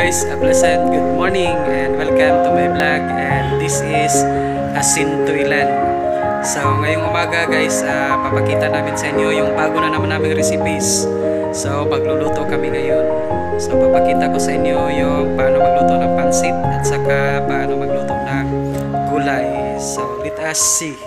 guys, a pleasant good morning and welcome to my vlog, and this is Asintuilan. So ngayong umaga guys, papakita namin sa inyo yung bago na naman naming recipes. So magluluto kami ngayon. So papakita ko sa inyo yung paano magluto ng pansit at saka paano magluto ng gulay. So let us see.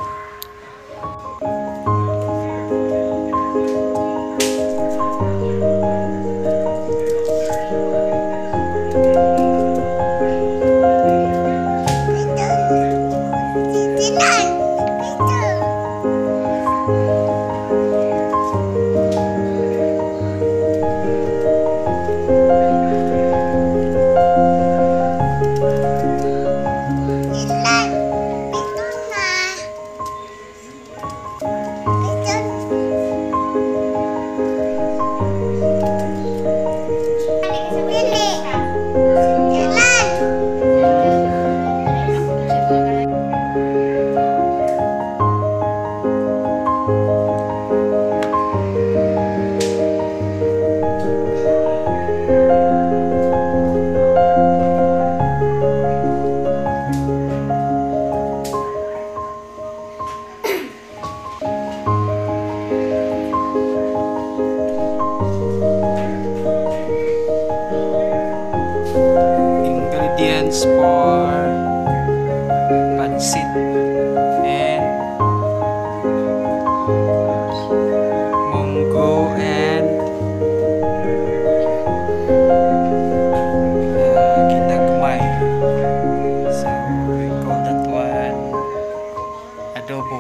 Ingredients for pancit and munggo and ginagmay. So we call that one adobo.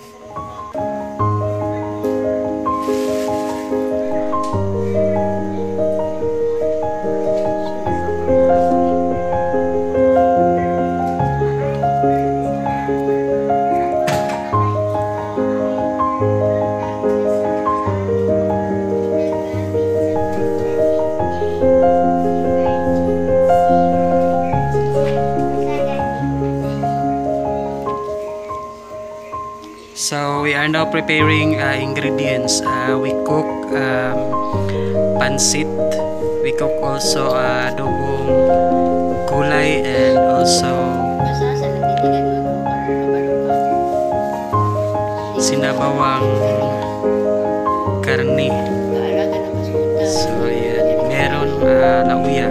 So we are now preparing ingredients. We cook pancit. We cook also adobong gulay and also sinabawang karne. So yan, meron lauya.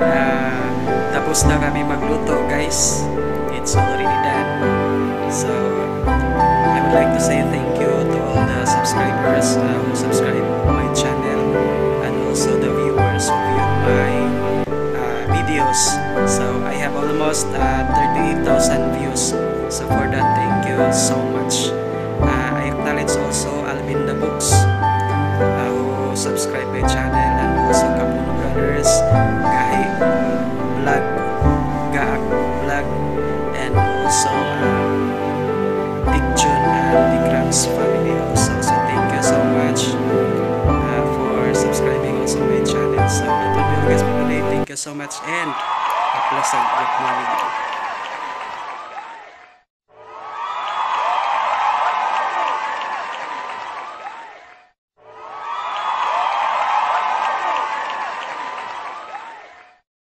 tapos na kami magluto guys. It's already done. So I would like to say thank you to all the subscribers who subscribe my channel, and also the viewers who view my videos. So I have almost 38,000 views. So for that, thank you so much. I acknowledge also Alvin the Books who subscribe my channel, and also Kapuno Brothers, Gahi Vlog, Gaak Vlog, and also Dick Jun and Dick Rams family also. So thank you so much for subscribing also my channel. So that will be all guys for today. Thank you so much and a pleasant good morning.